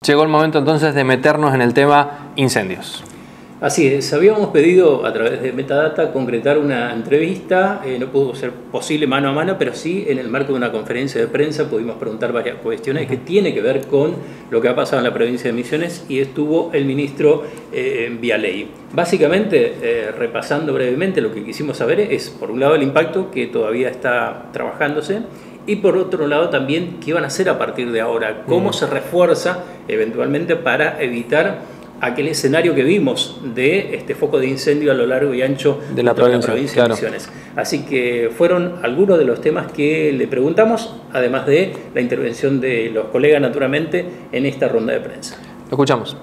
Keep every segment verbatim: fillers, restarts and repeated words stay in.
Llegó el momento entonces de meternos en el tema incendios. Así es, habíamos pedido a través de Metadata concretar una entrevista, eh, no pudo ser posible mano a mano, pero sí en el marco de una conferencia de prensa pudimos preguntar varias cuestiones que tienen que ver con lo que ha pasado en la provincia de Misiones y estuvo el ministro eh, Vialey. Básicamente, eh, repasando brevemente, lo que quisimos saber es, por un lado, el impacto que todavía está trabajándose, y por otro lado también qué van a hacer a partir de ahora, cómo mm. se refuerza eventualmente para evitar aquel escenario que vimos de este foco de incendio a lo largo y ancho de la provincia, la provincia claro. de Misiones. Así que fueron algunos de los temas que le preguntamos, además de la intervención de los colegas naturalmente en esta ronda de prensa. Lo escuchamos.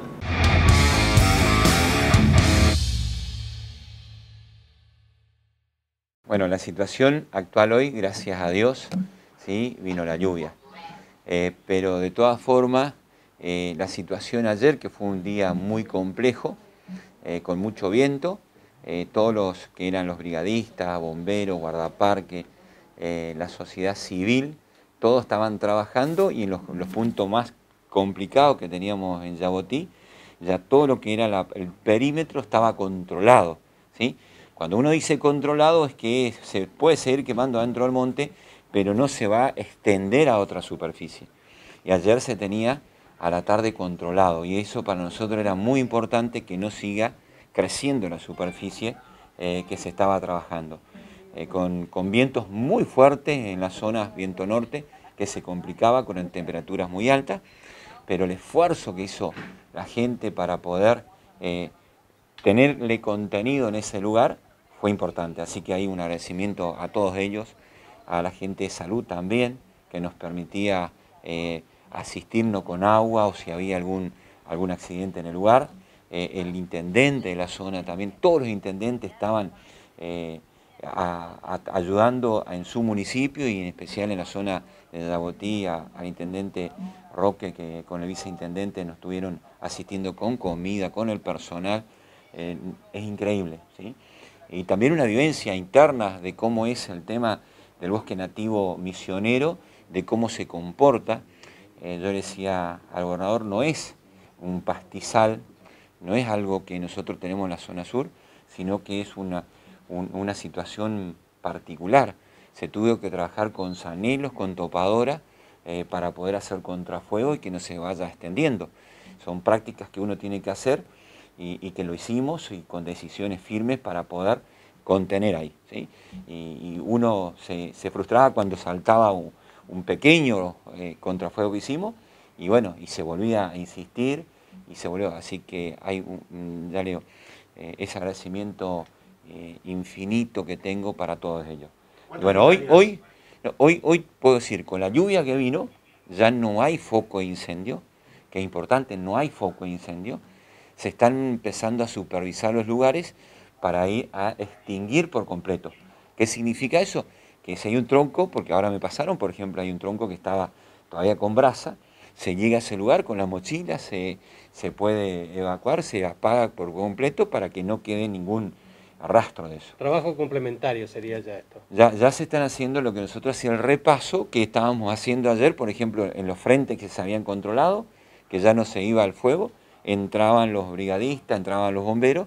Bueno, la situación actual hoy, gracias a Dios, sí, vino la lluvia. Eh, pero de todas formas, eh, la situación ayer, que fue un día muy complejo, eh, con mucho viento, eh, todos los que eran los brigadistas, bomberos, guardaparque, eh, la sociedad civil, todos estaban trabajando y en los, los puntos más complicados que teníamos en Yabotí, ya todo lo que era la, el perímetro estaba controlado, ¿sí? Cuando uno dice controlado es que se puede seguir quemando adentro del monte, pero no se va a extender a otra superficie. Y ayer se tenía a la tarde controlado, y eso para nosotros era muy importante, que no siga creciendo la superficie eh, que se estaba trabajando. Eh, con, con vientos muy fuertes en las zonas viento norte, que se complicaba con temperaturas muy altas, pero el esfuerzo que hizo la gente para poder eh, tenerle contenido en ese lugar fue importante. Así que hay un agradecimiento a todos ellos, a la gente de salud también, que nos permitía eh, asistirnos con agua o si había algún, algún accidente en el lugar. Eh, el intendente de la zona también, todos los intendentes estaban eh, a, a, ayudando en su municipio y en especial en la zona de Yabotí, a, al intendente Roque, que con el viceintendente nos estuvieron asistiendo con comida, con el personal. Eh, es increíble, ¿sí? Y también una vivencia interna de cómo es el tema del bosque nativo misionero, de cómo se comporta. Eh, yo decía al gobernador, no es un pastizal, no es algo que nosotros tenemos en la zona sur, sino que es una, un, una situación particular. Se tuvo que trabajar con sanelos, con topadora, eh, para poder hacer contrafuego y que no se vaya extendiendo. Son prácticas que uno tiene que hacer y, y que lo hicimos y con decisiones firmes para poder contener ahí, ¿sí? Y, y uno se, se frustraba cuando saltaba un, un pequeño eh, contrafuego que hicimos y bueno, y se volvía a insistir y se volvió, así que hay, un, ya leo, eh, ese agradecimiento eh, infinito que tengo para todos ellos. Y bueno, hoy, hoy, hoy, hoy puedo decir, con la lluvia que vino, ya no hay foco de incendio, que es importante, no hay foco de incendio, se están empezando a supervisar los lugares para ir a extinguir por completo. ¿Qué significa eso? Que si hay un tronco, porque ahora me pasaron, por ejemplo, hay un tronco que estaba todavía con brasa, se llega a ese lugar con la mochila, se, se puede evacuar, se apaga por completo para que no quede ningún rastro de eso. Trabajo complementario sería ya esto. Ya, ya se están haciendo lo que nosotros hacíamos, el repaso que estábamos haciendo ayer, por ejemplo, en los frentes que se habían controlado, que ya no se iba al fuego, entraban los brigadistas, entraban los bomberos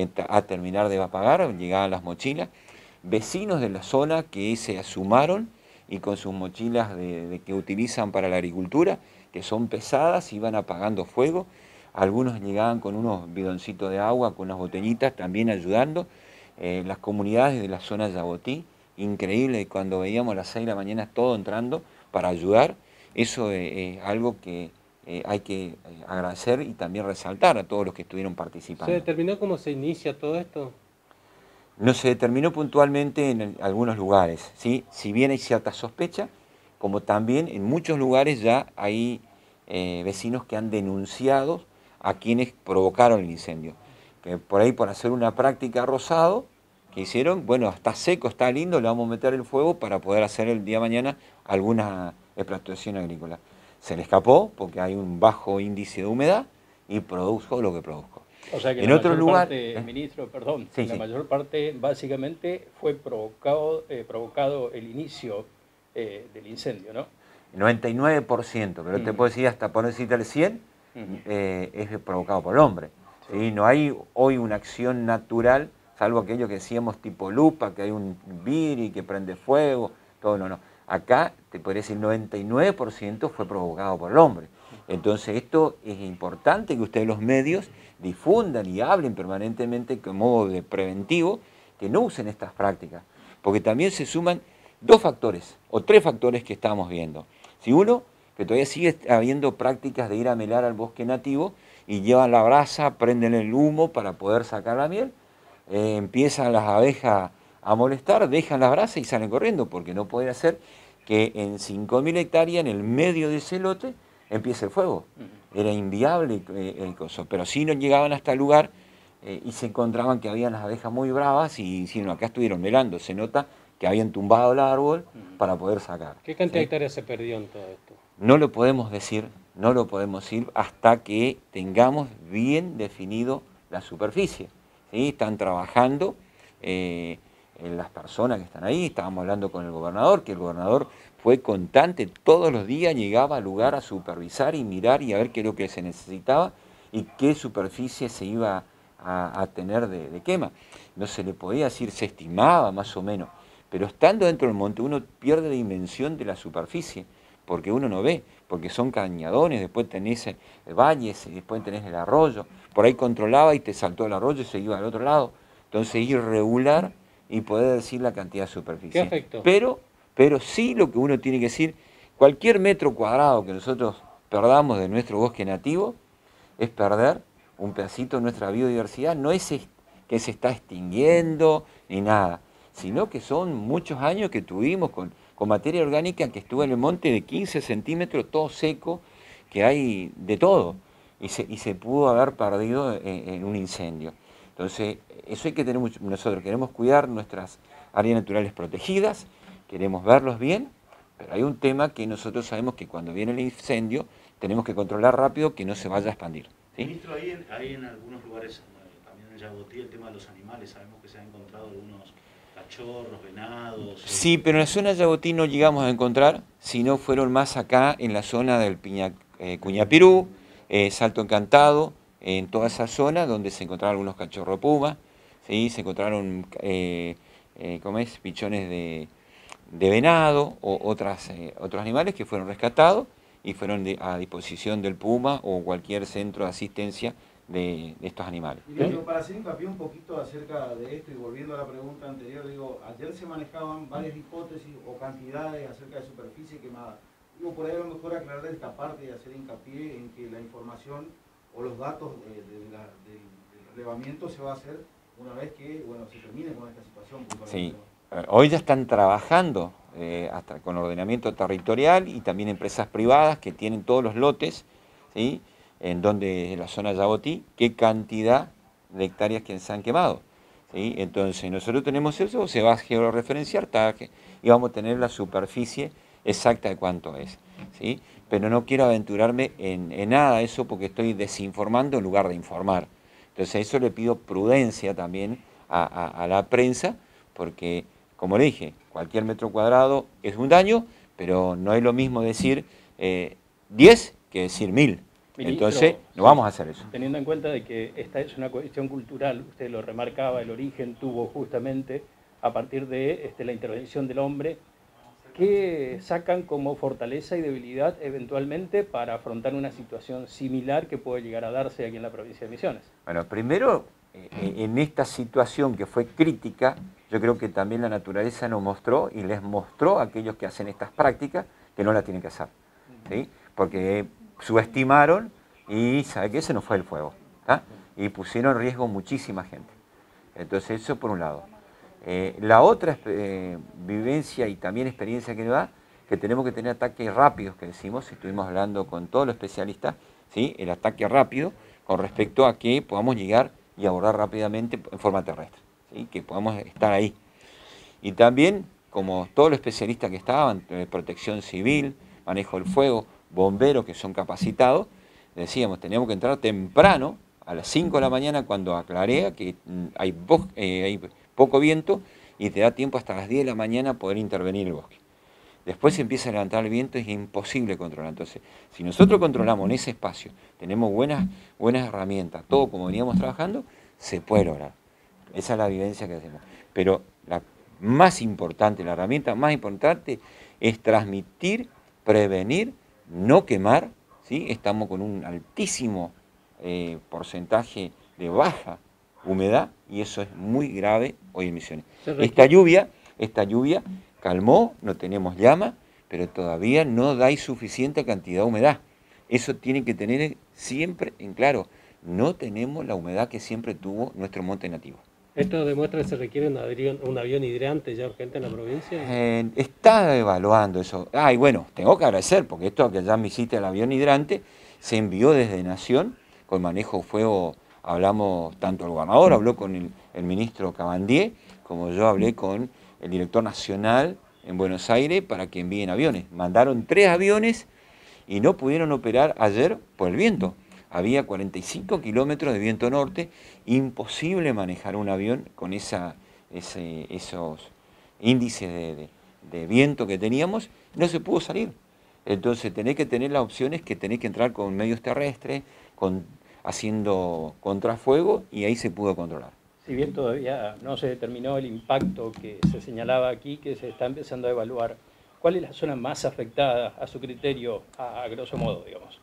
a terminar de apagar, llegaban las mochilas, vecinos de la zona que se sumaron y con sus mochilas de, de que utilizan para la agricultura, que son pesadas, iban apagando fuego, algunos llegaban con unos bidoncitos de agua, con unas botellitas, también ayudando, eh, las comunidades de la zona de Yabotí, increíble, cuando veíamos a las seis de la mañana todo entrando para ayudar, eso es eh, algo que Eh, hay que agradecer y también resaltar a todos los que estuvieron participando. ¿Se determinó cómo se inicia todo esto? No se determinó puntualmente en algunos lugares, ¿sí? Si bien hay cierta sospecha, como también en muchos lugares ya hay eh, vecinos que han denunciado a quienes provocaron el incendio. Que por ahí, por hacer una práctica rosado, que hicieron, bueno, está seco, está lindo, le vamos a meter el fuego para poder hacer el día de mañana alguna explotación agrícola. Se le escapó porque hay un bajo índice de humedad y produjo lo que produjo. O sea que en la otro mayor lugar, parte, ¿eh? ministro, perdón, Sí, la sí. mayor parte básicamente fue provocado, eh, provocado el inicio eh, del incendio, ¿no? noventa y nueve por ciento, pero uh-huh. te puedo decir hasta por decirte el cien, eh, es provocado por el hombre. ¿Sí? No hay hoy una acción natural, salvo aquello que decíamos tipo lupa, que hay un viri que prende fuego, todo no, no. Acá te podría decir el noventa y nueve por ciento fue provocado por el hombre. Entonces esto es importante que ustedes los medios difundan y hablen permanentemente como modo de preventivo, que no usen estas prácticas, porque también se suman dos factores o tres factores que estamos viendo. Si uno, que todavía sigue habiendo prácticas de ir a melar al bosque nativo y llevan la brasa, prenden el humo para poder sacar la miel, eh, empiezan las abejas a molestar, dejan la brasa y salen corriendo, porque no puede ser que en cinco mil hectáreas, en el medio de ese lote, empiece el fuego. Era inviable eh, el coso, pero sí no llegaban hasta el lugar eh, y se encontraban que habían las abejas muy bravas y si no, acá estuvieron melando, se nota que habían tumbado el árbol para poder sacar. ¿Qué cantidad ¿Sí? de hectáreas se perdió en todo esto? No lo podemos decir, no lo podemos decir hasta que tengamos bien definido la superficie. ¿Sí? Están trabajando eh, las personas que están ahí, estábamos hablando con el gobernador, que el gobernador fue constante, todos los días llegaba al lugar a supervisar y mirar y a ver qué es lo que se necesitaba y qué superficie se iba a, a tener de, de quema. No se le podía decir, se estimaba más o menos, pero estando dentro del monte uno pierde dimensión de la superficie, porque uno no ve, porque son cañadones, después tenés el valles, después tenés el arroyo, por ahí controlaba y te saltó el arroyo y se iba al otro lado. Entonces ir regular y poder decir la cantidad de superficie. ¿Qué afectó? Pero, pero sí lo que uno tiene que decir, cualquier metro cuadrado que nosotros perdamos de nuestro bosque nativo es perder un pedacito de nuestra biodiversidad, no es que se está extinguiendo ni nada, sino que son muchos años que tuvimos con, con materia orgánica que estuvo en el monte de quince centímetros, todo seco, que hay de todo, y se, y se pudo haber perdido en, en un incendio. Entonces, eso hay que tener mucho, nosotros queremos cuidar nuestras áreas naturales protegidas, queremos verlos bien, pero hay un tema que nosotros sabemos que cuando viene el incendio tenemos que controlar rápido que no se vaya a expandir. ¿Sí? Ministro, ahí en, ahí en algunos lugares, también en Yabotí, el tema de los animales, sabemos que se han encontrado algunos cachorros, venados. Sí, pero en la zona de Yabotí no llegamos a encontrar, sino fueron más acá en la zona del Piña, eh, Cuñapirú, eh, Salto Encantado, en toda esa zona donde se encontraron algunos cachorros puma, ¿sí? Se encontraron eh, eh, ¿cómo es? Pichones de, de venado o otras, eh, otros animales que fueron rescatados y fueron de, a disposición del Puma o cualquier centro de asistencia de, de estos animales. Y digo, para hacer hincapié un poquito acerca de esto y volviendo a la pregunta anterior, digo, ayer se manejaban varias hipótesis o cantidades acerca de superficie quemada. Digo, por ahí a lo mejor aclarar esta parte y hacer hincapié en que la información o los datos de, de la, del, del relevamiento se va a hacer una vez que bueno, se termine con esta situación. Sí, hoy ya están trabajando eh, hasta con ordenamiento territorial y también empresas privadas que tienen todos los lotes, ¿sí? En donde en la zona de Yabotí, qué cantidad de hectáreas que se han quemado. ¿Sí? Entonces nosotros tenemos eso, se va a georreferenciar y vamos a tener la superficie exacta de cuánto es. ¿Sí? Pero no quiero aventurarme en, en nada de eso porque estoy desinformando en lugar de informar. Entonces eso le pido prudencia también a, a, a la prensa, porque como le dije, cualquier metro cuadrado es un daño, pero no es lo mismo decir eh, diez que decir mil. Ministro, entonces no vamos a hacer eso. Teniendo en cuenta de que esta es una cuestión cultural, usted lo remarcaba, el origen tuvo justamente a partir de este, la intervención del hombre, ¿qué sacan como fortaleza y debilidad eventualmente para afrontar una situación similar que puede llegar a darse aquí en la provincia de Misiones? Bueno, primero, eh, en esta situación que fue crítica, yo creo que también la naturaleza nos mostró y les mostró a aquellos que hacen estas prácticas que no la tienen que hacer, ¿sí? Porque subestimaron y sabe que ese no fue el fuego, ¿tá? Y pusieron en riesgo muchísima gente. Entonces eso por un lado. Eh, la otra eh, vivencia y también experiencia que nos da, que tenemos que tener ataques rápidos, que decimos, estuvimos hablando con todos los especialistas, ¿sí? El ataque rápido con respecto a que podamos llegar y abordar rápidamente en forma terrestre, ¿sí? Que podamos estar ahí. Y también, como todos los especialistas que estaban, eh, protección civil, manejo del fuego, bomberos que son capacitados, decíamos, teníamos que entrar temprano, a las cinco de la mañana cuando aclarea que hay, bosque, eh, hay poco viento y te da tiempo hasta las diez de la mañana poder intervenir el bosque. Después se empieza a levantar el viento y es imposible controlar. Entonces, si nosotros controlamos en ese espacio, tenemos buenas, buenas herramientas, todo como veníamos trabajando, se puede lograr. Esa es la vivencia que hacemos. Pero la más importante, la herramienta más importante es transmitir, prevenir, no quemar, ¿sí? Estamos con un altísimo eh, porcentaje de baja humedad y eso es muy grave hoy en Misiones. Esta lluvia, esta lluvia calmó, no tenemos llama, pero todavía no da suficiente cantidad de humedad. Eso tiene que tener siempre en claro. No tenemos la humedad que siempre tuvo nuestro monte nativo. ¿Esto demuestra que se requiere un avión, un avión hidrante ya urgente en la provincia? Eh, está evaluando eso. Ah, y bueno, tengo que agradecer, porque esto que ya me hiciste el avión hidrante, se envió desde Nación, con manejo de fuego, hablamos tanto el gobernador, habló con el, el ministro Cabandier, como yo hablé con el director nacional en Buenos Aires para que envíen aviones. Mandaron tres aviones y no pudieron operar ayer por el viento. Había cuarenta y cinco kilómetros de viento norte, imposible manejar un avión con esa, ese, esos índices de, de, de viento que teníamos, no se pudo salir. Entonces tenés que tener las opciones que tenés que entrar con medios terrestres, con, haciendo contrafuego y ahí se pudo controlar. Si bien todavía no se determinó el impacto que se señalaba aquí, que se está empezando a evaluar, ¿cuál es la zona más afectada a su criterio, a, a grosso modo, digamos?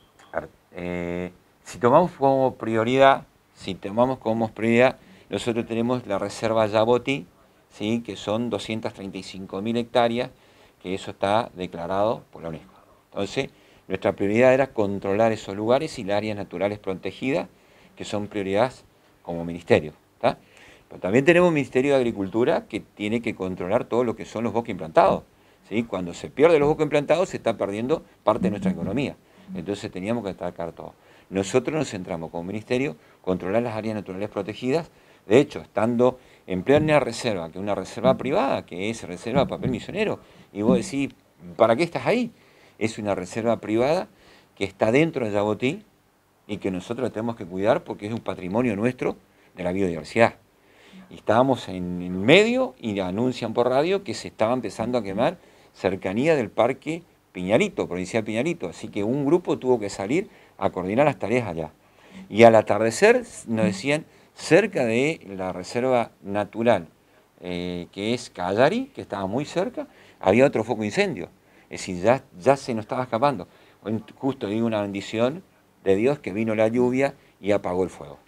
Eh, si tomamos como prioridad, si tomamos como prioridad, nosotros tenemos la reserva Yabotí, ¿sí? Que son doscientas treinta y cinco mil hectáreas, que eso está declarado por la UNESCO. Entonces, nuestra prioridad era controlar esos lugares y las áreas naturales protegidas, que son prioridades como ministerio. ¿Tá? Pero también tenemos un Ministerio de Agricultura que tiene que controlar todo lo que son los bosques implantados. ¿Sí? Cuando se pierden los bosques implantados se está perdiendo parte de nuestra economía. Entonces teníamos que destacar todo. Nosotros nos centramos como ministerio controlar las áreas naturales protegidas. De hecho, estando en plena reserva, que es una reserva privada, que es reserva de papel misionero, y vos decís, ¿para qué estás ahí? Es una reserva privada que está dentro de Yabotí y que nosotros tenemos que cuidar porque es un patrimonio nuestro de la biodiversidad. Y estábamos en el medio y anuncian por radio que se estaba empezando a quemar cercanía del parque Piñarito, provincial Piñarito. Así que un grupo tuvo que salir a coordinar las tareas allá. Y al atardecer nos decían, cerca de la reserva natural, eh, que es Callari, que estaba muy cerca, había otro foco de incendio. Es decir, ya, ya se nos estaba escapando. Justo digo una bendición de Dios que vino la lluvia y apagó el fuego.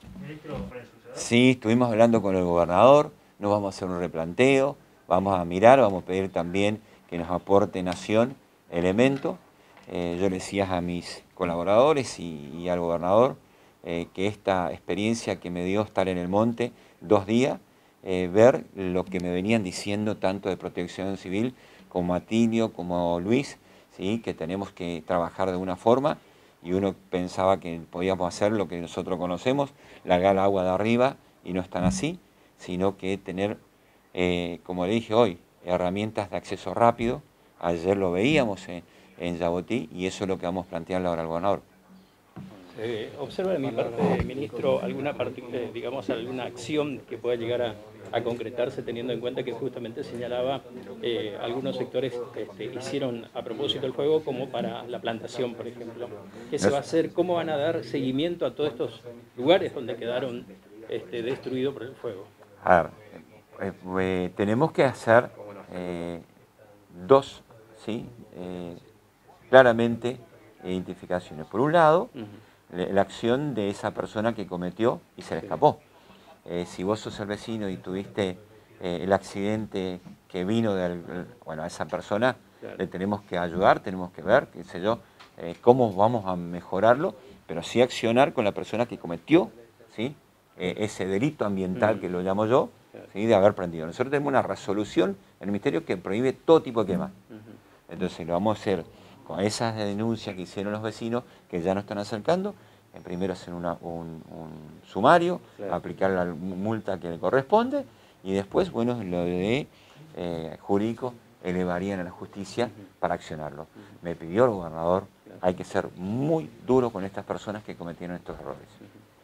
Sí, estuvimos hablando con el gobernador, nos vamos a hacer un replanteo, vamos a mirar, vamos a pedir también que nos aporte Nación elementos. Eh, yo le decía a mis colaboradores y, y al gobernador eh, que esta experiencia que me dio estar en el monte dos días, eh, ver lo que me venían diciendo tanto de Protección Civil como Atilio, como Luis, ¿sí? Que tenemos que trabajar de una forma y uno pensaba que podíamos hacer lo que nosotros conocemos, largar el agua de arriba y no es tan así, sino que tener, eh, como le dije hoy, herramientas de acceso rápido. Ayer lo veíamos en, en Yabotí y eso es lo que vamos a plantearle ahora al gobernador. Eh, ¿Observa de mi parte, ministro, alguna, eh, digamos, alguna acción que pueda llegar a, a concretarse teniendo en cuenta que justamente señalaba eh, algunos sectores este, hicieron a propósito el fuego como para la plantación, por ejemplo? ¿Qué se va a hacer? ¿Cómo van a dar seguimiento a todos estos lugares donde quedaron este, destruidos por el fuego? A ver, eh, eh, tenemos que hacer eh, dos, ¿sí? Eh, claramente identificaciones. Por un lado, uh-huh. la acción de esa persona que cometió y se le escapó. Eh, si vos sos el vecino y tuviste eh, el accidente que vino de bueno, a esa persona, claro. Le tenemos que ayudar, tenemos que ver, qué sé yo, eh, cómo vamos a mejorarlo, pero sí accionar con la persona que cometió, ¿sí? eh, ese delito ambiental uh-huh. que lo llamo yo, claro. ¿sí? De haber prendido. Nosotros tenemos una resolución en el Ministerio que prohíbe todo tipo de quema. Uh-huh. Entonces lo vamos a hacer con esas denuncias que hicieron los vecinos, que ya nos están acercando, en primero hacer una, un, un sumario, claro. Aplicar la multa que le corresponde, y después, bueno, lo de eh, jurídico elevarían a la justicia uh-huh. para accionarlo. Uh-huh. Me pidió el gobernador, claro. Hay que ser muy duro con estas personas que cometieron estos errores. Uh-huh.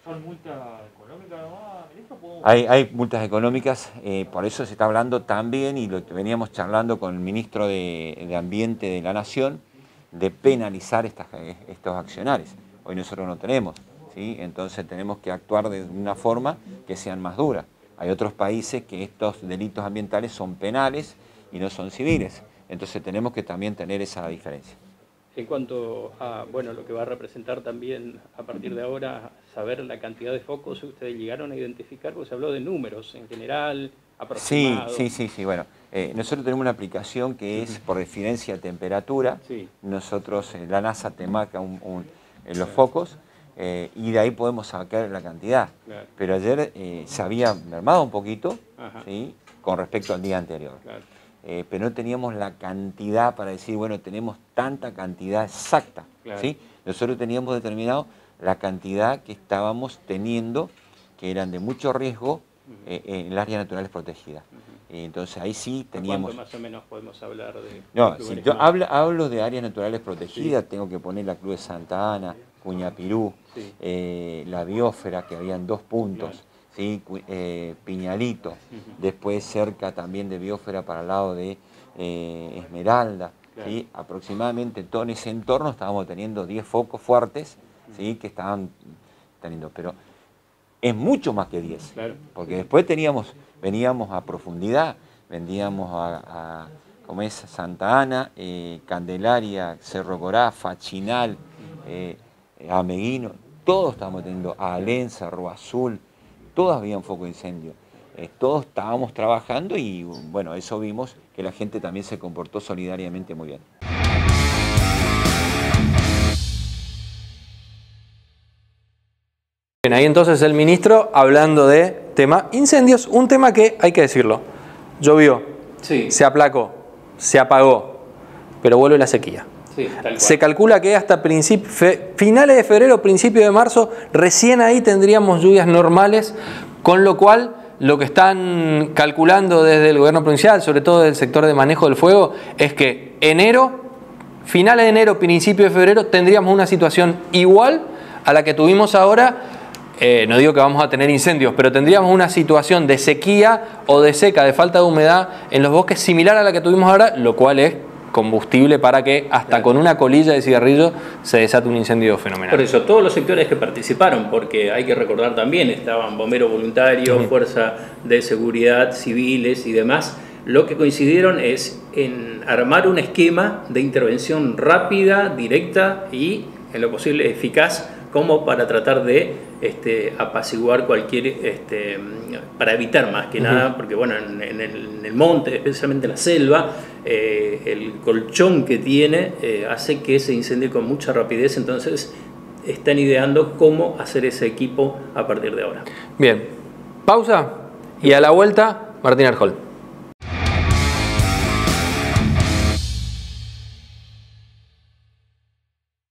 ¿Son multas económicas nomás, ministro? Hay, hay multas económicas, eh, por eso se está hablando también, y lo que veníamos charlando con el ministro de, de Ambiente de la Nación, de penalizar estas, estos accionarios. Hoy nosotros no tenemos, ¿sí? Entonces tenemos que actuar de una forma que sean más duras. Hay otros países que estos delitos ambientales son penales y no son civiles. Entonces tenemos que también tener esa diferencia. En cuanto a bueno, lo que va a representar también a partir de ahora, saber la cantidad de focos que ustedes llegaron a identificar, porque se habló de números en general, aproximados. Sí, sí, sí, sí. Bueno, eh, nosotros tenemos una aplicación que es por referencia a temperatura. Sí. Nosotros, eh, la NASA te marca un, un, eh, los focos eh, y de ahí podemos sacar la cantidad. Claro. Pero ayer eh, se había mermado un poquito, ¿sí? Con respecto al día anterior. Claro. Eh, pero no teníamos la cantidad para decir, bueno, tenemos tanta cantidad exacta. Claro. ¿Sí? Nosotros teníamos determinado la cantidad que estábamos teniendo, que eran de mucho riesgo eh, en el área naturales protegidas. Uh-huh. eh, entonces ahí sí teníamos... ¿Cuánto más o menos podemos hablar de...? No, de si yo hablo, hablo de áreas naturales protegidas, sí. Tengo que poner la Cruz de Santa Ana, Cuñapirú, sí. eh, la Biosfera, que habían dos puntos. Claro. ¿Sí? Eh, Piñalito, uh-huh. Después cerca también de Biosfera para el lado de eh, Esmeralda, claro. ¿Sí? Aproximadamente todo en ese entorno estábamos teniendo diez focos fuertes, uh-huh. ¿Sí? Que estaban teniendo, pero es mucho más que diez, claro. Porque después teníamos, veníamos a profundidad, vendíamos a, a como es Santa Ana, eh, Candelaria, Cerro Corá, Fachinal, eh, Ameguino, todos estábamos teniendo, Alén, Cerro Azul, todas habían foco de incendio, eh, todos estábamos trabajando y bueno, eso vimos que la gente también se comportó solidariamente muy bien. Bien, ahí entonces el ministro hablando de tema incendios, un tema que hay que decirlo, llovió, sí. Se aplacó, se apagó, pero vuelve la sequía. Sí, tal cual. Se calcula que hasta fe, finales de febrero, principios de marzo, recién ahí tendríamos lluvias normales, con lo cual lo que están calculando desde el gobierno provincial, sobre todo del sector de manejo del fuego, es que enero, finales de enero, principios de febrero, tendríamos una situación igual a la que tuvimos ahora. Eh, no digo que vamos a tener incendios, pero tendríamos una situación de sequía o de seca, de falta de humedad en los bosques similar a la que tuvimos ahora, lo cual es combustible para que hasta claro. Con una colilla de cigarrillo se desate un incendio fenomenal. Por eso, todos los sectores que participaron, porque hay que recordar también, estaban bomberos voluntarios, uh-huh. Fuerza de seguridad, civiles y demás, lo que coincidieron es en armar un esquema de intervención rápida, directa y, en lo posible, eficaz, como para tratar de este, apaciguar cualquier, este, para evitar más que uh-huh. nada, porque bueno, en, en, el, en el monte, especialmente en la selva, eh, el colchón que tiene eh, hace que se incendie con mucha rapidez, entonces están ideando cómo hacer ese equipo a partir de ahora. Bien, pausa y a la vuelta, Martín Arjol.